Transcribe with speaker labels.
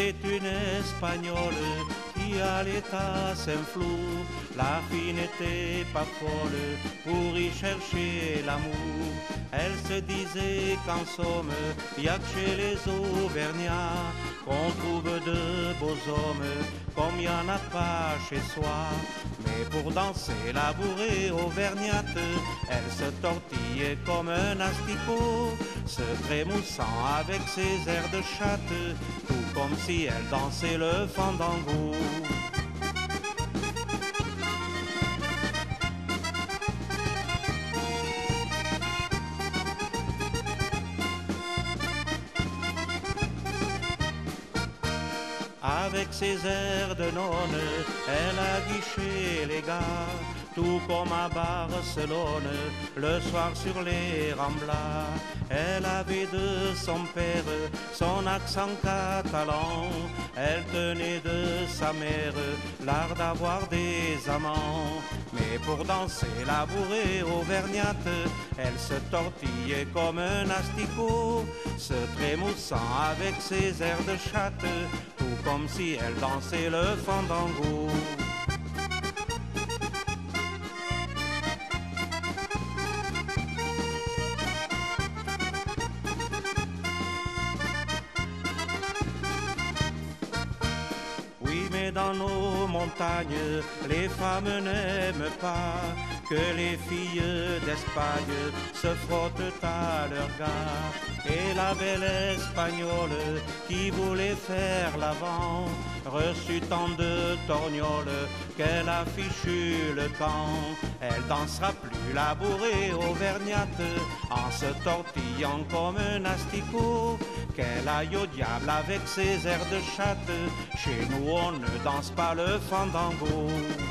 Speaker 1: C'est une Espagnole qui à l'état s'inflou. La fille n'était pas folle pour y chercher l'amour. Elle se disait qu'en somme, y a que chez les Auvergnats qu'on trouve de beaux hommes comme y en a pas chez soi. Mais pour danser la bourrée auvergnate, elle se tortillait comme un asticot, se trémoussant avec ses airs de chatte, tout comme si elle dansait le fandango. Avec ses airs de nonne, elle a guiché les gars, tout comme à Barcelone, le soir sur les Ramblas. Elle avait de son père son accent catalan, elle tenait de sa mère l'art d'avoir des amants. Mais pour danser la bourrée auvergnate, elle se tortillait comme un asticot, se trémoussant avec ses airs de chatte, tout comme si elle dansait le fandango. Oui, mais dans nos montagnes, les femmes n'aiment pas que les filles d'Espagne se frottent à leur gars. Et la belle Espagnole qui voulait faire l'avant reçut tant de torgnoles qu'elle a fichu le camp. Elle dansera plus la bourrée auvergnate en se tortillant comme un asticot. Qu'elle aille au diable avec ses airs de chatte, chez nous on ne danse pas le fandango.